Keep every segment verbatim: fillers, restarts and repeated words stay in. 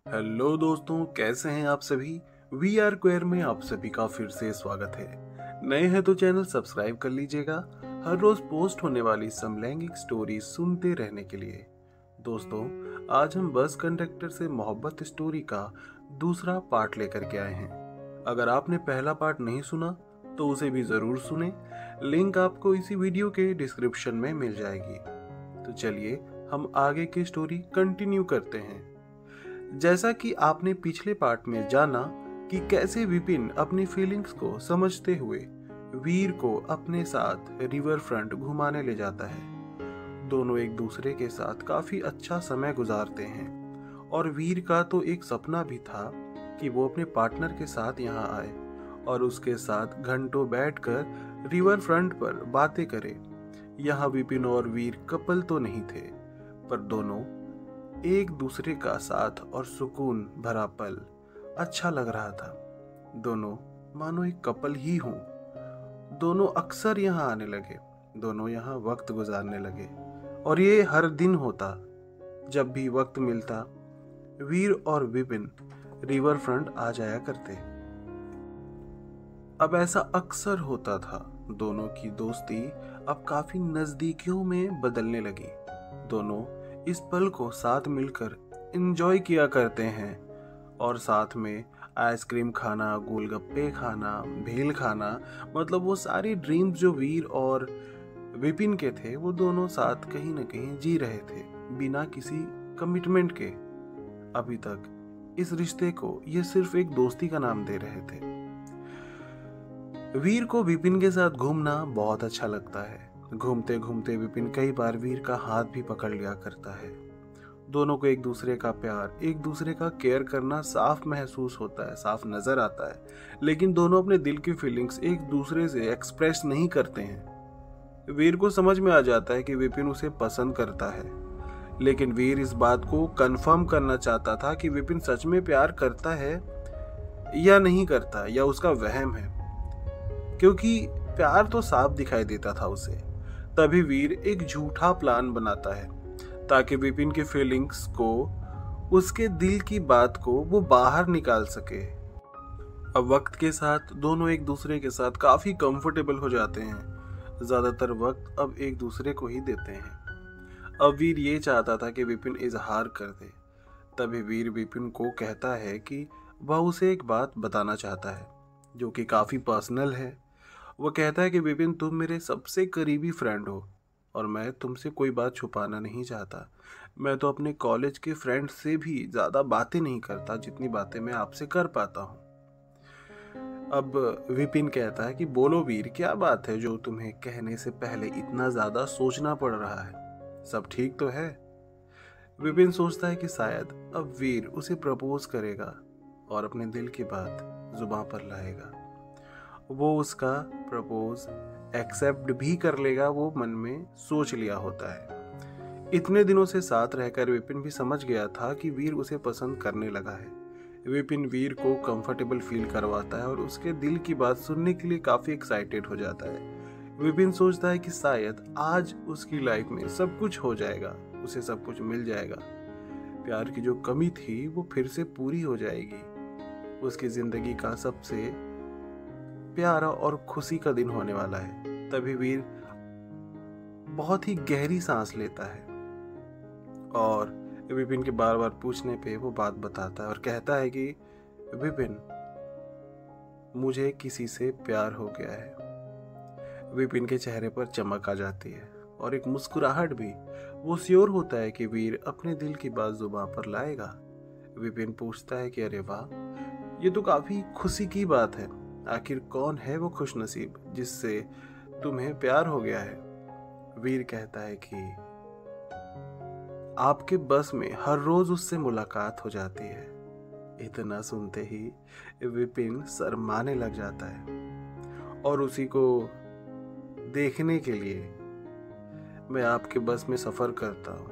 Hello दोस्तों, कैसे हैं आप सभी। वी आर क्वेयर में आप सभी का फिर से स्वागत है। नए हैं तो चैनल सब्सक्राइब कर लीजिएगा हर रोज पोस्ट होने वाली समलैंगिक स्टोरी सुनते रहने के लिए। दोस्तों, आज हम बस कंडक्टर से मोहब्बत स्टोरी का दूसरा पार्ट लेकर के आए हैं। अगर आपने पहला पार्ट नहीं सुना तो उसे भी जरूर सुने। लिंक आपको इसी वीडियो के डिस्क्रिप्शन में मिल जाएगी। तो चलिए हम आगे की स्टोरी कंटिन्यू करते हैं। जैसा कि आपने पिछले पार्ट में जाना कि कैसे विपिन अपनी फीलिंग्स को समझते हुए वीर को अपने साथ रिवर फ्रंट घुमाने ले जाता है। दोनों एक दूसरे के साथ काफी अच्छा समय गुजारते हैं और वीर का तो एक सपना भी था कि वो अपने पार्टनर के साथ यहाँ आए और उसके साथ घंटों बैठकर रिवर फ्रंट पर बातें करे। यहाँ विपिन और वीर कपल तो नहीं थे, पर दोनों एक दूसरे का साथ और सुकून भरा पल अच्छा लग रहा था। दोनों मानो एक कपल ही हों। दोनों अक्सर यहाँ आने लगे, दोनों यहाँ वक्त गुजारने लगे और ये हर दिन होता। जब भी वक्त मिलता वीर और विपिन रिवर फ्रंट आ जाया करते। अब ऐसा अक्सर होता था। दोनों की दोस्ती अब काफी नजदीकियों में बदलने लगी। दोनों इस पल को साथ मिलकर एंजॉय किया करते हैं और साथ में आइसक्रीम खाना, गोलगप्पे खाना, भेल खाना, मतलब वो सारी ड्रीम्स जो वीर और विपिन के थे वो दोनों साथ कहीं ना कहीं जी रहे थे बिना किसी कमिटमेंट के। अभी तक इस रिश्ते को ये सिर्फ एक दोस्ती का नाम दे रहे थे। वीर को विपिन के साथ घूमना बहुत अच्छा लगता है। घूमते घूमते विपिन कई बार वीर का हाथ भी पकड़ लिया करता है। दोनों को एक दूसरे का प्यार, एक दूसरे का केयर करना साफ महसूस होता है, साफ नजर आता है। लेकिन दोनों अपने दिल की फीलिंग्स एक दूसरे से एक्सप्रेस नहीं करते हैं। वीर को समझ में आ जाता है कि विपिन उसे पसंद करता है, लेकिन वीर इस बात को कंफर्म करना चाहता था कि विपिन सच में प्यार करता है या नहीं करता, या उसका वहम है, क्योंकि प्यार तो साफ दिखाई देता था उसे। तभी वीर एक झूठा प्लान बनाता है ताकि विपिन की फीलिंग्स को, उसके दिल की बात को वो बाहर निकाल सके। अब वक्त के साथ दोनों एक दूसरे के साथ काफी कंफर्टेबल हो जाते हैं। ज्यादातर वक्त अब एक दूसरे को ही देते हैं। अब वीर ये चाहता था कि विपिन इजहार कर दे। तभी वीर विपिन को कहता है कि वह उसे एक बात बताना चाहता है जो कि काफी पर्सनल है। वो कहता है कि विपिन, तुम मेरे सबसे करीबी फ्रेंड हो और मैं तुमसे कोई बात छुपाना नहीं चाहता। मैं तो अपने कॉलेज के फ्रेंड से भी ज़्यादा बातें नहीं करता जितनी बातें मैं आपसे कर पाता हूँ। अब विपिन कहता है कि बोलो वीर, क्या बात है जो तुम्हें कहने से पहले इतना ज़्यादा सोचना पड़ रहा है? सब ठीक तो है? विपिन सोचता है कि शायद अब वीर उसे प्रपोज करेगा और अपने दिल की बात जुबां पर लाएगा। वो उसका प्रपोज एक्सेप्ट भी कर लेगा, वो मन में सोच लिया होता है। इतने दिनों से साथ रहकर विपिन भी समझ गया था कि वीर उसे पसंद करने लगा है। विपिन वीर को कंफर्टेबल फील करवाता है और उसके दिल की बात सुनने के लिए काफी एक्साइटेड हो जाता है। विपिन सोचता है कि शायद आज उसकी लाइफ में सब कुछ हो जाएगा, उसे सब कुछ मिल जाएगा। प्यार की जो कमी थी वो फिर से पूरी हो जाएगी। उसकी जिंदगी का सबसे प्यारा और खुशी का दिन होने वाला है। तभी वीर बहुत ही गहरी सांस लेता है और विपिन के बार बार पूछने पे वो बात बताता है और कहता है कि विपिन, मुझे किसी से प्यार हो गया है। विपिन के चेहरे पर चमक आ जाती है और एक मुस्कुराहट भी। वो श्योर होता है कि वीर अपने दिल की बात जुबान पर लाएगा। विपिन पूछता है कि अरे वाह, ये तो काफी खुशी की बात है। आखिर कौन है वो खुशनसीब जिससे तुम्हें प्यार हो गया है? वीर कहता है कि आपके बस में हर रोज उससे मुलाकात हो जाती है। इतना सुनते ही विपिन शर्माने लग जाता है और उसी को देखने के लिए मैं आपके बस में सफर करता हूं।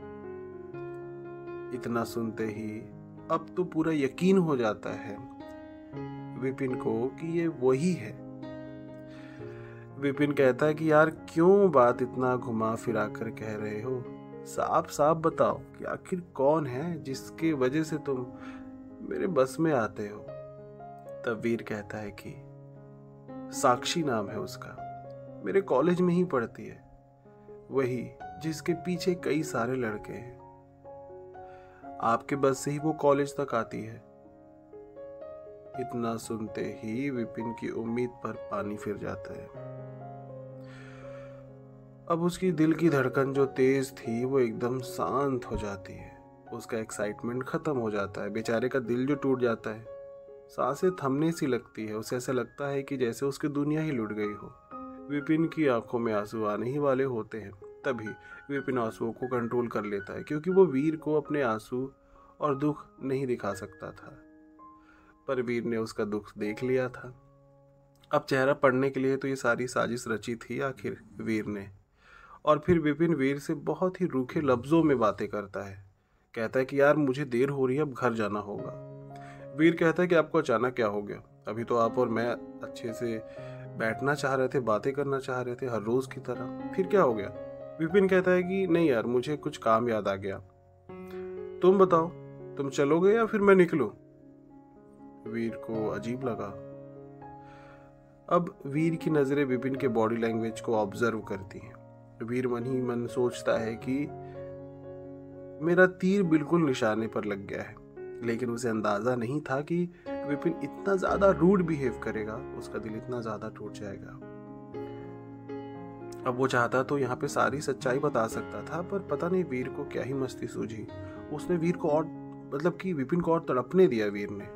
इतना सुनते ही अब तो पूरा यकीन हो जाता है विपिन को कि ये वही है। विपिन कहता है कि यार क्यों बात इतना घुमा फिरा कर कह रहे हो? साफ साफ बताओ कि आखिर कौन है जिसके वजह से तुम मेरे बस में आते हो। तब वीर कहता है कि साक्षी नाम है उसका, मेरे कॉलेज में ही पढ़ती है, वही जिसके पीछे कई सारे लड़के हैं। आपके बस से ही वो कॉलेज तक आती है। इतना सुनते ही विपिन की उम्मीद पर पानी फिर जाता है। अब उसकी दिल की धड़कन जो तेज थी वो एकदम शांत हो जाती है। उसका एक्साइटमेंट खत्म हो जाता है। बेचारे का दिल जो टूट जाता है, सांसें थमने सी लगती है। उसे ऐसा लगता है कि जैसे उसकी दुनिया ही लुट गई हो। विपिन की आंखों में आंसू आने ही वाले होते हैं। तभी विपिन आंसुओं को कंट्रोल कर लेता है, क्योंकि वो वीर को अपने आंसू और दुख नहीं दिखा सकता था। पर वीर ने उसका दुख देख लिया था। अब चेहरा पढ़ने के लिए तो ये सारी साजिश रची थी आखिर वीर ने। और फिर विपिन वीर से बहुत ही रूखे लफ्जों में बातें करता है। कहता है कि यार मुझे देर हो रही है, अब घर जाना होगा। वीर कहता है कि आपको अचानक क्या हो गया? अभी तो आप और मैं अच्छे से बैठना चाह रहे थे, बातें करना चाह रहे थे हर रोज की तरह, फिर क्या हो गया? विपिन कहता है कि नहीं यार, मुझे कुछ काम याद आ गया। तुम बताओ, तुम चलोगे या फिर मैं निकलूं? वीर को अजीब लगा। अब वीर की नजरें विपिन के बॉडी लैंग्वेज को ऑब्जर्व करती हैं। वीर मन ही मन सोचता है कि मेरा तीर बिल्कुल निशाने पर लग गया है, लेकिन उसे अंदाजा नहीं था कि विपिन इतना ज्यादा रूड बिहेव करेगा, उसका दिल इतना ज्यादा टूट जाएगा। अब वो चाहता तो यहाँ पे सारी सच्चाई बता सकता था, पर पता नहीं वीर को क्या ही मस्ती सूझी। उसने वीर को और मतलब कि विपिन को और तड़पने दिया वीर ने।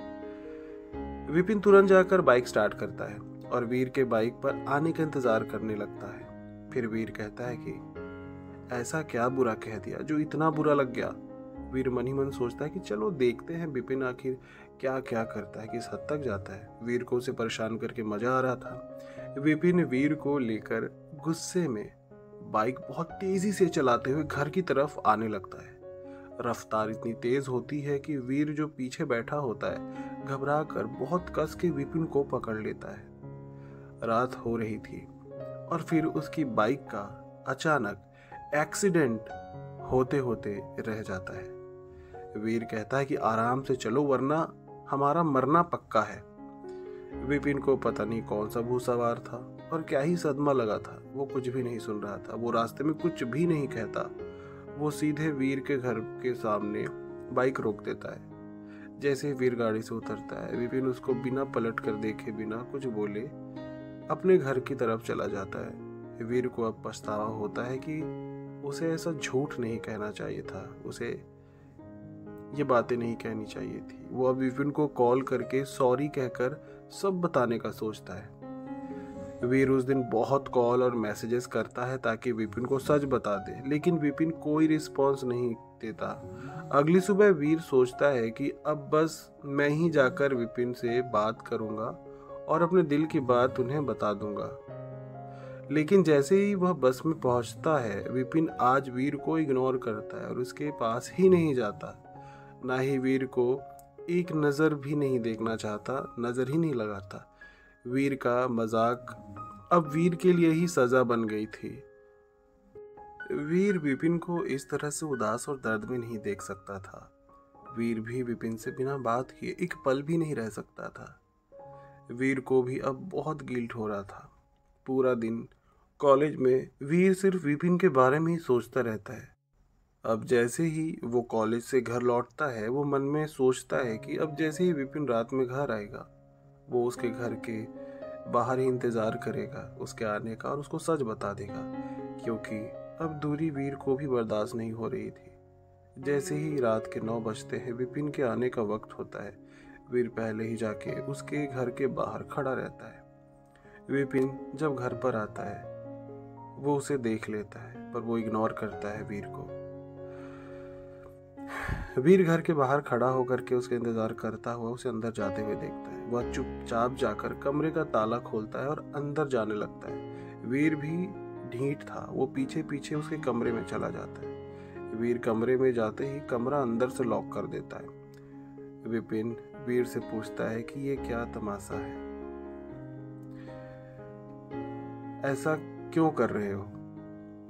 विपिन तुरंत जाकर बाइक स्टार्ट करता है और वीर के बाइक पर आने का इंतजार करने लगता है। फिर वीर कहता है कि ऐसा क्या बुरा कह दिया जो इतना बुरा लग गया। वीर मन ही मन सोचता है कि चलो देखते हैं विपिन आखिर क्या क्या करता है, किस हद तक जाता है। वीर को उसे परेशान करके मजा आ रहा था। विपिन वीर को लेकर गुस्से में बाइक बहुत तेजी से चलाते हुए घर की तरफ आने लगता है। रफ्तार इतनी तेज होती है कि वीर जो पीछे बैठा होता है घबरा कर बहुत कस के विपिन को पकड़ लेता है। रात हो रही थी और फिर उसकी बाइक का अचानक एक्सीडेंट होते होते रह जाता है। वीर कहता है कि आराम से चलो वरना हमारा मरना पक्का है। विपिन को पता नहीं कौन सा भूत सवार था और क्या ही सदमा लगा था। वो कुछ भी नहीं सुन रहा था, वो रास्ते में कुछ भी नहीं कहता। वो सीधे वीर के घर के सामने बाइक रोक देता है। जैसे वीर गाड़ी से उतरता है, विपिन उसको बिना पलट कर देखे, बिना कुछ बोले अपने घर की तरफ चला जाता है। वीर को अब पछतावा होता है कि उसे ऐसा झूठ नहीं कहना चाहिए था, उसे ये बातें नहीं कहनी चाहिए थी। वो अब विपिन को कॉल करके सॉरी कहकर सब बताने का सोचता है। वीर उस दिन बहुत कॉल और मैसेजेस करता है ताकि विपिन को सच बता दे, लेकिन विपिन कोई रिस्पॉन्स नहीं देता। अगली सुबह वीर सोचता है कि अब बस मैं ही जाकर विपिन से बात करूंगा और अपने दिल की बात उन्हें बता दूंगा। लेकिन जैसे ही वह बस में पहुंचता है, विपिन आज वीर को इग्नोर करता है और उसके पास ही नहीं जाता। ना ही वीर को एक नज़र भी नहीं देखना चाहता, नज़र ही नहीं लगाता। वीर का मजाक अब वीर के लिए ही सजा बन गई थी। वीर विपिन को इस तरह से उदास और दर्द में नहीं देख सकता था। वीर भी विपिन से बिना बात किए एक पल भी नहीं रह सकता था। वीर को भी अब बहुत गिल्ट हो रहा था। पूरा दिन कॉलेज में वीर सिर्फ विपिन के बारे में ही सोचता रहता है। अब जैसे ही वो कॉलेज से घर लौटता है, वो मन में सोचता है कि अब जैसे ही विपिन रात में घर आएगा, वो उसके घर के बाहर ही इंतज़ार करेगा उसके आने का और उसको सच बता देगा, क्योंकि अब दूरी वीर को भी बर्दाश्त नहीं हो रही थी। जैसे ही रात के नौ बजते हैं, विपिन के आने का वक्त होता है। वीर पहले ही जाके उसके घर के बाहर खड़ा रहता है। विपिन जब घर पर आता है, वो उसे देख लेता है, पर वो इग्नोर करता है वीर को। वीर घर के बाहर खड़ा होकर के उसका इंतजार करता हुआ उसे अंदर जाते हुए देखता है। वह चुपचाप जाकर कमरे का ताला खोलता है और अंदर जाने लगता है। वीर भी ढीठ था, वो पीछे पीछे उसके कमरे में चला जाता है। वीर कमरे में जाते ही कमरा अंदर से लॉक कर देता है। विपिन वीर से पूछता है कि ये क्या तमाशा है, ऐसा क्यों कर रहे हो?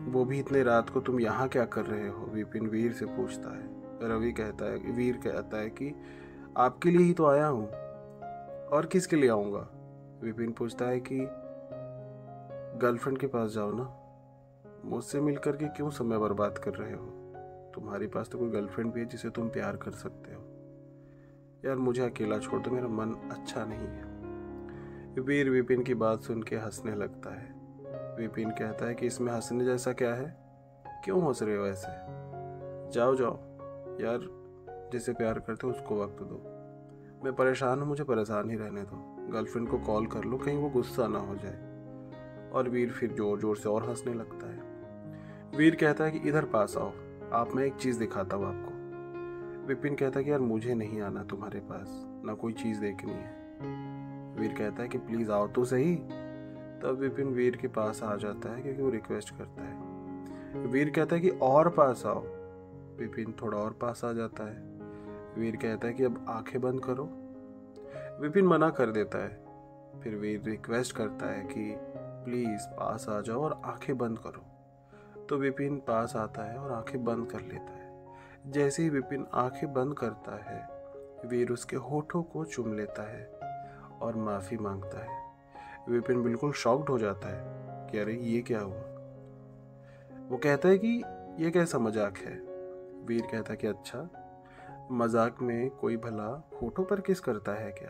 वो भी इतने रात को, तुम यहाँ क्या कर रहे हो? विपिन वीर से पूछता है। रवि कहता है वीर कहता है कि आपके लिए ही तो आया हूँ, और किसके लिए आऊँगा? विपिन पूछता है कि गर्लफ्रेंड के पास जाओ ना, मुझसे मिलकर के क्यों समय बर्बाद कर रहे हो? तुम्हारे पास तो कोई गर्लफ्रेंड भी है जिसे तुम प्यार कर सकते हो। यार मुझे अकेला छोड़ दो, मेरा मन अच्छा नहीं है। वीर विपिन की बात सुन के हंसने लगता है। विपिन कहता है कि इसमें हंसने जैसा क्या है, क्यों हंस रहे हो ऐसे? जाओ जाओ यार, जिसे प्यार करते हो उसको वक्त दो। मैं परेशान हूँ, मुझे परेशान ही रहने दो। गर्लफ्रेंड को कॉल कर लो, कहीं वो गुस्सा ना हो जाए। और वीर फिर जोर जोर से और हंसने लगता है। वीर कहता है कि इधर पास आओ, आप मैं एक चीज़ दिखाता हूँ आपको। विपिन कहता है कि यार मुझे नहीं आना तुम्हारे पास, ना कोई चीज़ देखनी है। वीर कहता है कि प्लीज़ आओ तो सही। तब विपिन वीर के पास आ जाता है क्योंकि वो रिक्वेस्ट करता है। वीर कहता है कि और पास आओ। विपिन थोड़ा और पास आ जाता है। वीर कहता है कि अब आंखें बंद करो। विपिन मना कर देता है। फिर वीर रिक्वेस्ट करता है कि प्लीज़ पास आ जाओ और आंखें बंद करो। तो विपिन पास आता है और आंखें बंद कर लेता है। जैसे ही विपिन आंखें बंद करता है, वीर उसके होठों को चूम लेता है और माफ़ी मांगता है। विपिन बिल्कुल शॉक्ड हो जाता है कि अरे ये क्या हुआ। वो कहता है कि ये कैसा मजाक है? वीर कहता है कि अच्छा, मजाक में कोई भला होठों पर किस करता है क्या?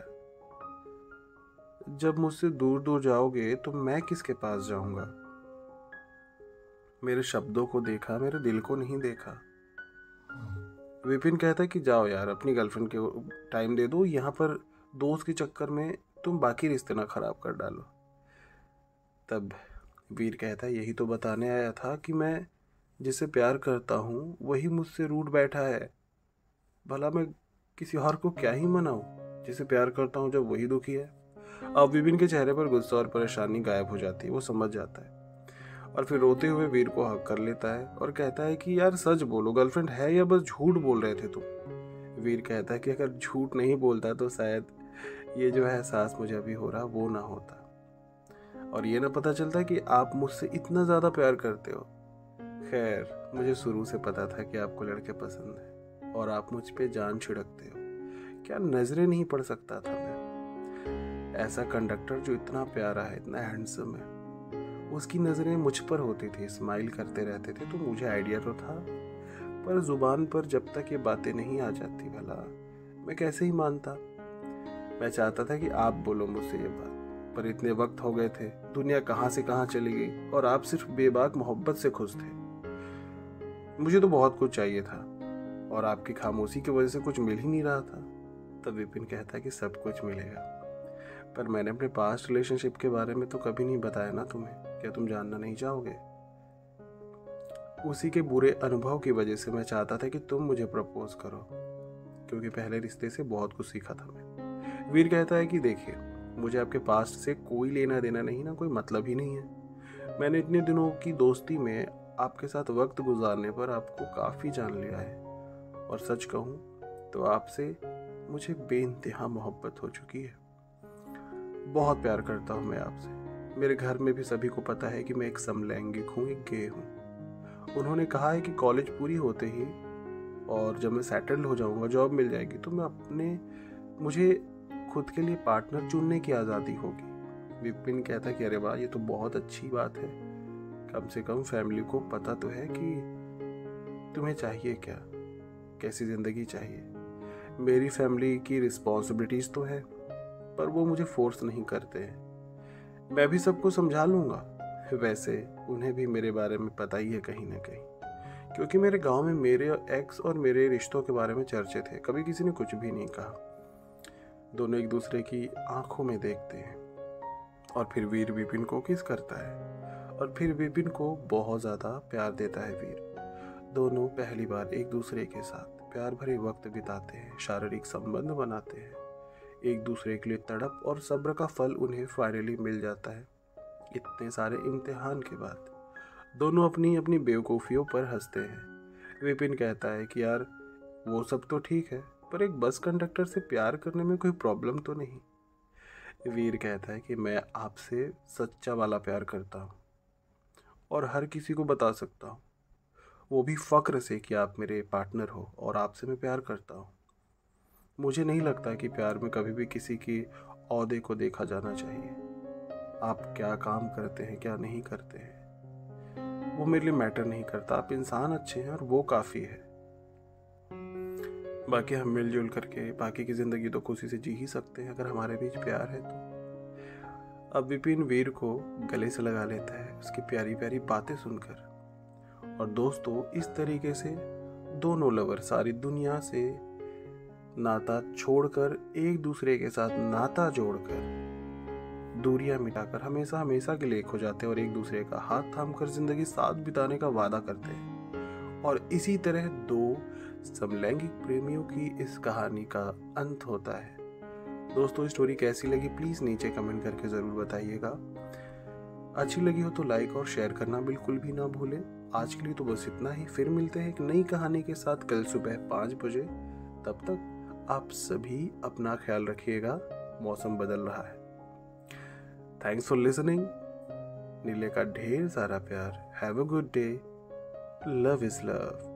जब मुझसे दूर दूर जाओगे तो मैं किसके पास जाऊंगा? मेरे शब्दों को देखा, मेरे दिल को नहीं देखा। विपिन कहता है कि जाओ यार, अपनी गर्लफ्रेंड के टाइम दे दो, यहाँ पर दोस्त के चक्कर में तुम बाकी रिश्ते ना खराब कर डालो। तब वीर कहता है यही तो बताने आया था कि मैं जिसे प्यार करता हूँ वही मुझसे रूठ बैठा है। भला मैं किसी और को क्या ही मनाऊं? जिसे प्यार करता हूँ जब वही दुखी है। अब विपिन के चेहरे पर गुस्सा और परेशानी गायब हो जाती है। वो समझ जाता है और फिर रोते हुए वीर को हक कर लेता है और कहता है कि यार सच बोलो, गर्लफ्रेंड है या बस झूठ बोल रहे थे तुम? वीर कहता है कि अगर झूठ नहीं बोलता तो शायद ये जो है एहसास मुझे अभी हो रहा वो ना होता, और ये ना पता चलता कि आप मुझसे इतना ज़्यादा प्यार करते हो। खैर, मुझे शुरू से पता था कि आपको लड़के पसंद हैं और आप मुझ पे जान छिड़कते हो। क्या नजरें नहीं पड़ सकता था मैं? ऐसा कंडक्टर जो इतना प्यारा है, इतना हैंडसम है, उसकी नज़रें मुझ पर होती थी, स्माइल करते रहते थे, तो मुझे आइडिया तो था, पर जुबान पर जब तक ये बातें नहीं आ जाती भला मैं कैसे ही मानता। मैं चाहता था कि आप बोलो मुझसे ये बात, पर इतने वक्त हो गए थे, दुनिया कहाँ से कहाँ चली गई और आप सिर्फ बेबाक मोहब्बत से खुश थे। मुझे तो बहुत कुछ चाहिए था और आपकी खामोशी की वजह से कुछ मिल ही नहीं रहा था। तब विपिन कहता है कि सब कुछ मिलेगा, पर मैंने अपने पास्ट रिलेशनशिप के बारे में तो कभी नहीं बताया ना तुम्हें। क्या तुम जानना नहीं चाहोगे? उसी के बुरे अनुभव की वजह से मैं चाहता था कि तुम मुझे प्रपोज करो, क्योंकि पहले रिश्ते से बहुत कुछ सीखा था मैं। वीर कहता है कि देखिए, मुझे आपके पास्ट से कोई लेना देना नहीं, ना कोई मतलब ही नहीं है। मैंने इतने दिनों की दोस्ती में आपके साथ वक्त गुजारने पर आपको काफ़ी जान लिया है, और सच कहूँ तो आपसे मुझे बेइंतहा मोहब्बत हो चुकी है। बहुत प्यार करता हूँ मैं आपसे। मेरे घर में भी सभी को पता है कि मैं एक समलैंगिक हूँ, एक गे हूँ। उन्होंने कहा है कि कॉलेज पूरी होते ही और जब मैं सेटल्ड हो जाऊँगा, जॉब मिल जाएगी, तो मैं अपने मुझे खुद के लिए पार्टनर चुनने की आज़ादी होगी। विपिन कहता है कि अरे वाह, ये तो बहुत अच्छी बात है। कम से कम फैमिली को पता तो है कि तुम्हें चाहिए क्या, कैसी ज़िंदगी चाहिए। मेरी फैमिली की रिस्पॉन्सिबिलिटीज़ तो है, पर वो मुझे फोर्स नहीं करते हैं। मैं भी सबको समझा लूँगा। वैसे उन्हें भी मेरे बारे में पता ही है कहीं ना कहीं, क्योंकि मेरे गांव में मेरे एक्स और मेरे रिश्तों के बारे में चर्चे थे। कभी किसी ने कुछ भी नहीं कहा। दोनों एक दूसरे की आंखों में देखते हैं और फिर वीर विपिन को किस करता है और फिर विपिन को बहुत ज़्यादा प्यार देता है वीर। दोनों पहली बार एक दूसरे के साथ प्यार भरे वक्त बिताते हैं, शारीरिक संबंध बनाते हैं। एक दूसरे के लिए तड़प और सब्र का फल उन्हें फाइनली मिल जाता है। इतने सारे इम्तिहान के बाद दोनों अपनी अपनी बेवकूफ़ियों पर हंसते हैं। विपिन कहता है कि यार वो सब तो ठीक है, पर एक बस कंडक्टर से प्यार करने में कोई प्रॉब्लम तो नहीं। वीर कहता है कि मैं आपसे सच्चा वाला प्यार करता हूँ और हर किसी को बता सकता हूँ, वो भी फ़क्र से कि आप मेरे पार्टनर हो और आपसे मैं प्यार करता हूँ। मुझे नहीं लगता कि प्यार में कभी भी किसी की औहदे को देखा जाना चाहिए। आप क्या काम करते हैं, क्या नहीं करते हैं, वो मेरे लिए मैटर नहीं करता। आप इंसान अच्छे हैं और वो काफ़ी है। बाकी हम मिलजुल करके बाकी की ज़िंदगी तो खुशी से जी ही सकते हैं अगर हमारे बीच प्यार है तो। अब विपिन वीर को गले से लगा लेता है उसकी प्यारी प्यारी बातें सुनकर। और दोस्तों, इस तरीके से दोनों लवर सारी दुनिया से नाता छोड़कर एक दूसरे के साथ नाता जोड़कर दूरियां मिटाकर हमेशा हमेशा के लिए खो जाते हैं और एक दूसरे का हाथ थामकर जिंदगी साथ बिताने का वादा करते हैं। और इसी तरह दो समलैंगिक प्रेमियों की इस कहानी का अंत होता है। दोस्तों, स्टोरी कैसी लगी प्लीज नीचे कमेंट करके जरूर बताइएगा। अच्छी लगी हो तो लाइक और शेयर करना बिल्कुल भी ना भूलें। आज के लिए तो बस इतना ही। फिर मिलते हैं एक नई कहानी के साथ कल सुबह पाँच बजे। तब तक आप सभी अपना ख्याल रखिएगा। मौसम बदल रहा है। Thanks for listening. नीले का ढेर सारा प्यार। Have a good day. Love is love.